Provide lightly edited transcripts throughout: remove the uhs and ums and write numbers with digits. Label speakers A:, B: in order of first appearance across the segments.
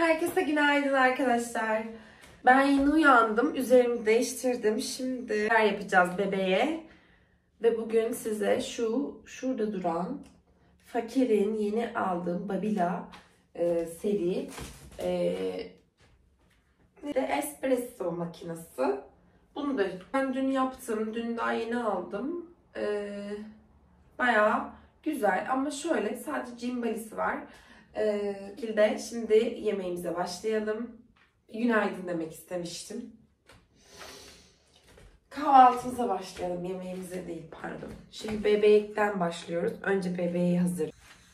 A: Herkese günaydın arkadaşlar. Ben yeni uyandım. Üzerimi değiştirdim. Şimdi neler yapacağız bebeğe. Ve bugün size şurada duran Fakir'in yeni aldığım Babila seri de espresso makinesi. Bunu da ben dün yaptım. Dün daha yeni aldım. Bayağı güzel ama şöyle sadece cimbalisi var. Şimdi yemeğimize başlayalım. Günaydın demek istemiştim. Kahvaltımıza başlayalım. Yemeğimize değil, pardon. Şimdi bebekten başlıyoruz. Önce bebeği hazır.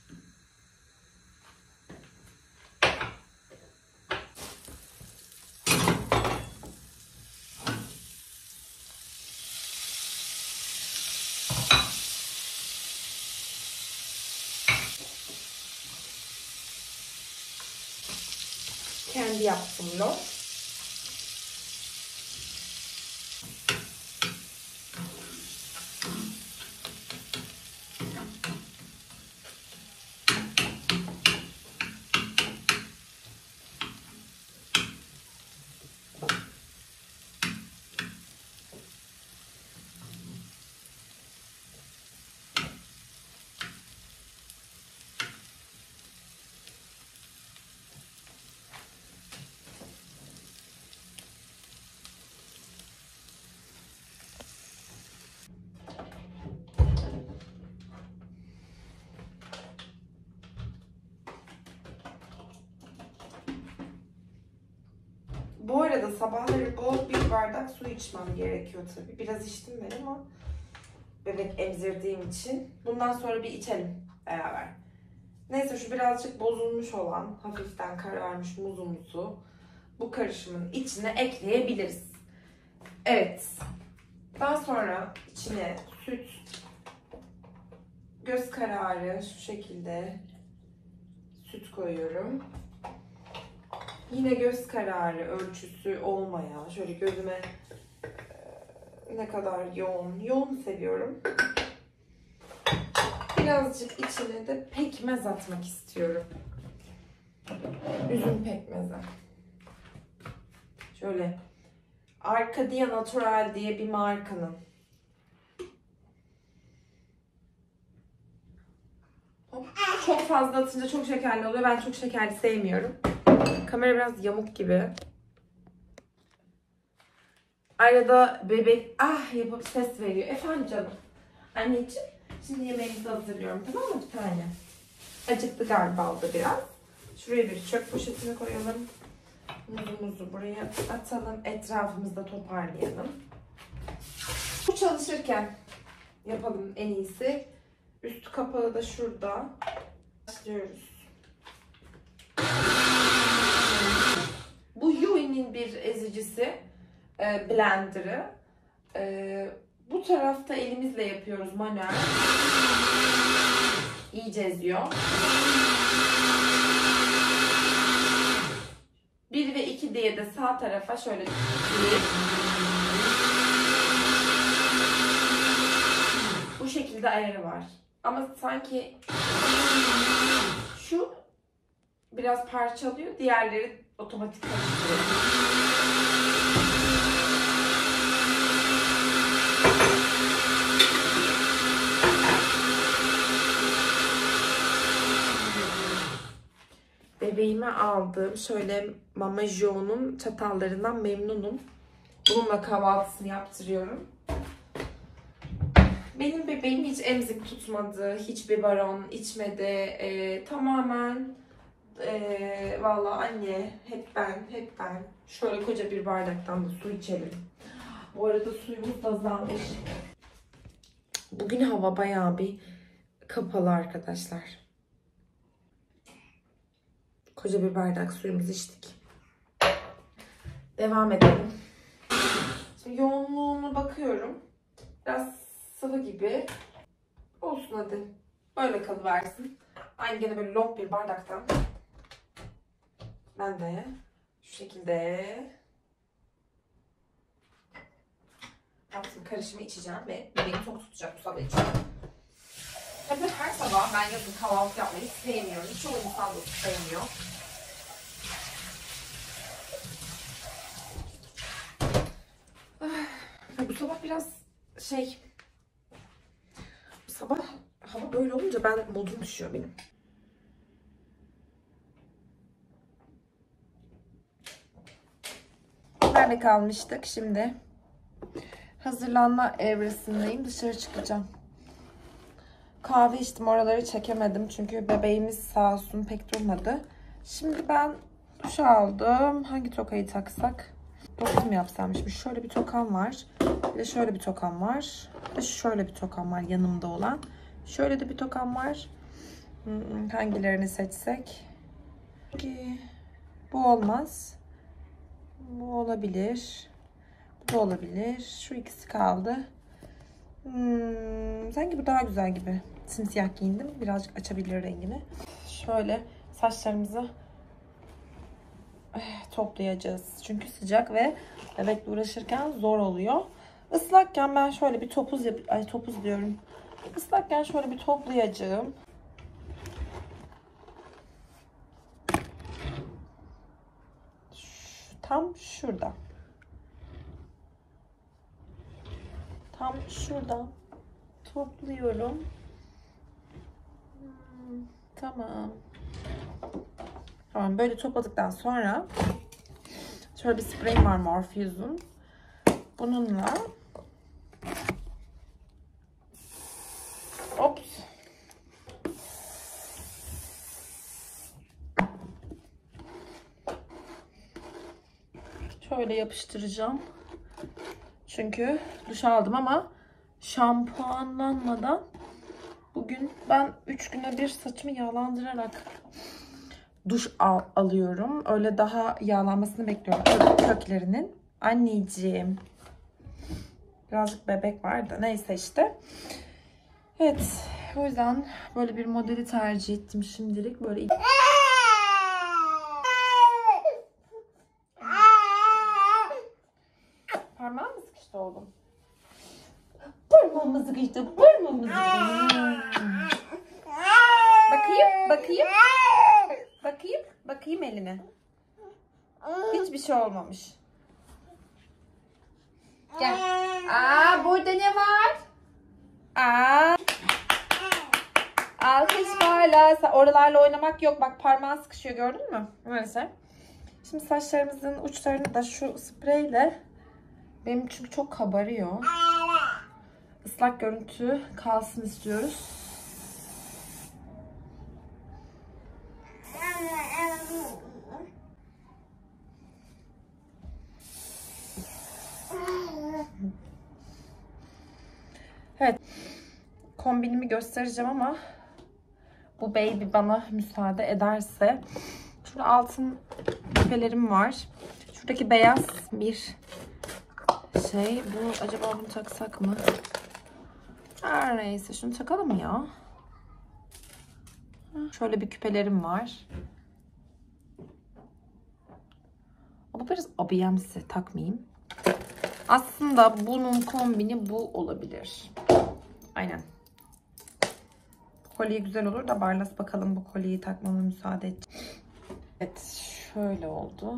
A: Kendi yaptım loş. Bu arada sabahları bol bir bardak su içmem gerekiyor tabii. Biraz içtim ben ama bebek emzirdiğim için. Bundan sonra bir içelim beraber. Neyse şu birazcık bozulmuş olan, hafiften kararmış muzumuzu bu karışımın içine ekleyebiliriz. Evet. Daha sonra içine süt, göz kararı şu şekilde süt koyuyorum. Yine göz kararı ölçüsü olmayan, şöyle gözüme ne kadar yoğun seviyorum. Birazcık içine de pekmez atmak istiyorum. Üzüm pekmezi. Şöyle Arcadia Natural diye bir markanın. Çok fazla atınca çok şekerli oluyor. Ben çok şekerli sevmiyorum. Kamera biraz yamuk gibi. Arada bebek yapıp ses veriyor. Efendim canım. Anneciğim, şimdi yemeğimizi hazırlıyorum, tamam mı bir tane? Acıktı galiba o da biraz. Şuraya bir çöp poşetine koyalım. Muzumuzu buraya atalım. Etrafımızda toparlayalım. Bu çalışırken yapalım en iyisi. Üst kapağı da şurada. Başlıyoruz. Bu Yui'nin bir ezicisi, blenderı. Bu tarafta elimizle yapıyoruz manuel. İyice eziyor. 1 ve 2 diye de sağ tarafa şöyle bu şekilde ayarı var. Ama sanki şu biraz parçalıyor, diğerleri otomatik karıştırıyor. Bebeğime aldığım şöyle Mama Joe'nun çatallarından memnunum. Bununla kahvaltısını yaptırıyorum. Benim bebeğim hiç emzik tutmadı, hiçbir baron içmedi. Tamamen vallahi anne, hep ben. Şöyle koca bir bardaktan da su içelim. Bu arada suyumuz da azalmış. Bugün hava bayağı bir kapalı arkadaşlar. Koca bir bardak suyumuzu içtik. Devam edelim. Şimdi yoğunluğuna bakıyorum. Biraz sıvı gibi. Olsun hadi. Böyle kalıversin. Aynı gene böyle lop bir bardaktan. Ben de şu şekilde yaptım, karışımı içeceğim ve bebeğim tok tutacak bu sabah için. Tabii her sabah ben yazın kahvaltı yapmayı sevmiyorum. Çoğu insan da sevmiyor. biraz şey... Sabah hava böyle olunca ben modum düşüyor benim. Nerede kalmıştık? Şimdi hazırlanma evresindeyim. Dışarı çıkacağım. Kahve içtim. Oraları çekemedim. Çünkü bebeğimiz sağ olsun pek durmadı. Şimdi ben duş aldım. Hangi tokayı taksak? Dokuz mu yapsam? Şimdi şöyle bir tokam var. Bir de şöyle bir tokam var. Bir de şöyle bir tokam var yanımda olan. Şöyle de bir tokam var. Hangilerini seçsek? Bu olmaz. Bu olabilir. Bu da olabilir. Şu ikisi kaldı. Sanki bu daha güzel gibi. Simsiyah giyindim. Birazcık açabilir rengini. Şöyle saçlarımızı toplayacağız. Çünkü sıcak ve bebekle uğraşırken zor oluyor. Islakken ben şöyle bir topuz topuz diyorum. Islakken şöyle bir toplayacağım. Tam şurada. Tam şurada topluyorum. Tamam. Tamam, böyle topladıktan sonra şöyle bir spreyim var Morpheus'un. Bununla ops. Şöyle yapıştıracağım. Çünkü duş aldım ama şampuanlanmadan bugün ben 3 güne bir saçımı yağlandırarak duş alıyorum. Öyle daha yağlanmasını bekliyorum köklerinin. Anneciğim. Birazcık bebek var da neyse işte. Evet. O yüzden böyle bir modeli tercih ettim şimdilik. Böyle parmağım mı sıkıştı oğlum? Parmağım sıkıştı. Parmağım sıkıştı. Bakayım. Bakayım eline. Hiçbir şey olmamış. Gel. Burada ne var? Alkış varla. Oralarla oynamak yok. Bak parmağın sıkışıyor, gördün mü? Neyse. Şimdi saçlarımızın uçlarını da şu spreyle, benim çünkü çok kabarıyor. Islak görüntü kalsın istiyoruz. Evet. Kombinimi göstereceğim ama bu baby bana müsaade ederse. Şurada altın küpelerim var. Şuradaki beyaz bir şey. Bu acaba bunu taksak mı? Her neyse şunu takalım ya. Şöyle bir küpelerim var. Bu biraz abiyemsi, takmayayım. Aslında bunun kombini bu olabilir. Aynen. Kolye güzel olur da Barlas bakalım bu kolyeyi takmama müsaade et. Evet, şöyle oldu.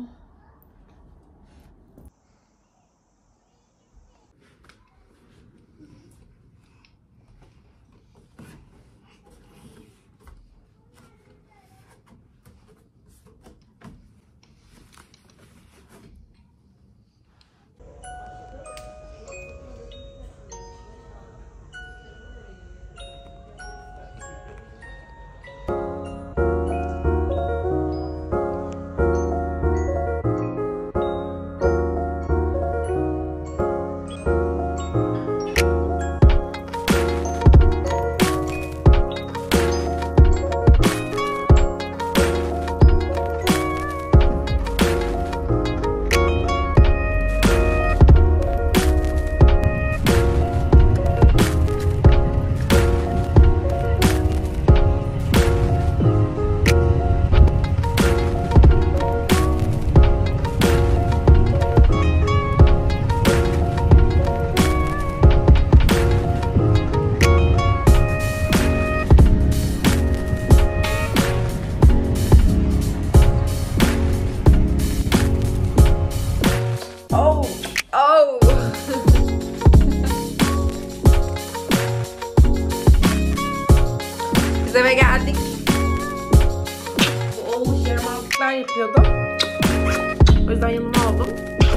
A: yemekler yapıyordu. O yüzden yanına aldım.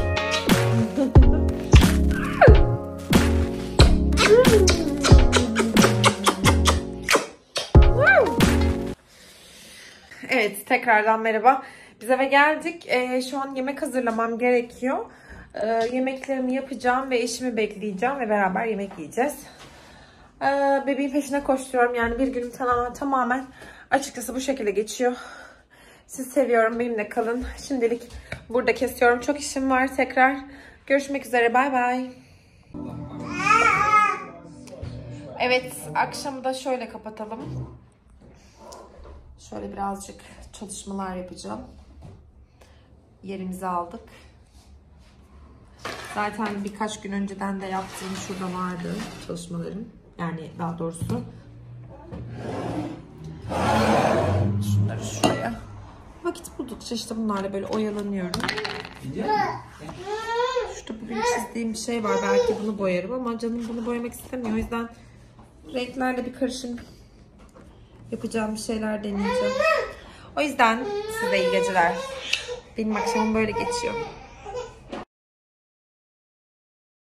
A: Evet, tekrardan merhaba. Biz eve geldik. Şu an yemek hazırlamam gerekiyor. Yemeklerimi yapacağım ve eşimi bekleyeceğim ve beraber yemek yiyeceğiz. Bebeğin peşine koşturuyorum. Yani bir günüm tamamen açıkçası bu şekilde geçiyor. Sizi seviyorum. Benimle kalın. Şimdilik burada kesiyorum. Çok işim var. Tekrar görüşmek üzere. Bay bay. Evet, akşamı da şöyle kapatalım. Şöyle birazcık çalışmalar yapacağım. Yerimizi aldık. Zaten birkaç gün önceden de yaptığım şurada vardı çalışmalarım. Yani daha doğrusu. Şunları şuraya. Vakit buldukça işte bunlarla böyle oyalanıyorum. Şurada bugün çizdiğim bir şey var. Belki bunu boyarım ama canım bunu boyamak istemiyor. O yüzden renklerle bir karışım yapacağım bir şeyler deneyeceğim. O yüzden size iyi geceler. Benim akşamım böyle geçiyor.